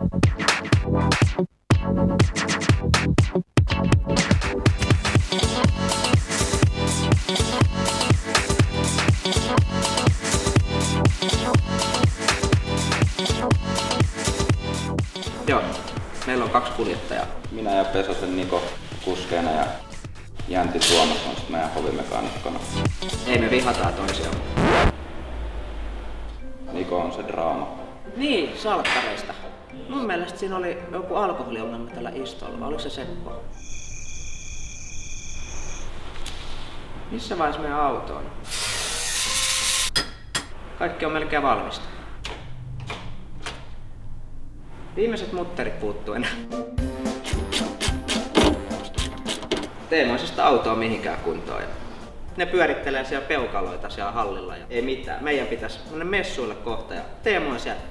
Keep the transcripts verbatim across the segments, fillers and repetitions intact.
Joo, meillä on kaksi kuljettajaa. Minä ja Pesosen Niko kuskeena ja Jänti Tuomas on sitten meidän hovimekaanikkona. Ei me vihataan toisiaan. Niko on se draama. Niin, salkkareista. Mun mielestä siinä oli joku alkoholiongelma tällä istolla, vai oliko se Seppo? Missä vaiheessa meidän auto on? Kaikki on melkein valmista. Viimeiset mutterit puuttuu enää. Teemo ei sitä autoa mihinkään kuntoon. Ne pyörittelee siellä peukaloita siellä hallilla ja ei mitään. Meidän pitäisi mennä messuille kohta ja Teemo on siellä.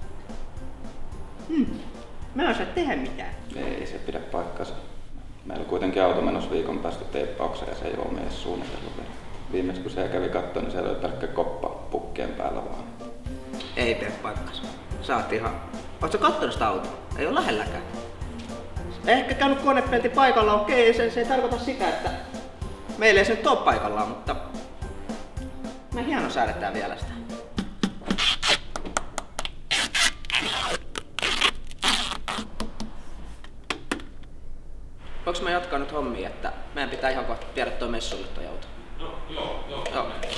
Hmm. Mä en osaa tehdä mitään. Ei se pidä paikkansa. Meillä on kuitenkin auto menossa viikon päästä teippaukseen ja se ei ole meidän suunnitellut vielä. Viimeksi kun se kävi kattoon, niin siellä oli pelkkä koppa pukkien päällä vaan. Ei pidä paikkansa. Sä oot ihan... Ootko kattonut sitä autoa? Ei ole lähelläkään. Ehkä käynyt konepelti paikalla, okei, se, se ei tarkoita sitä, että meillä ei se nyt ole paikallaan, mutta me hieno säädetään vielä sitä. Voinko mä jatkaa nyt hommia, että meidän pitää ihan kohta viedä toi messuille toi auto? No, joo, joo. Joo.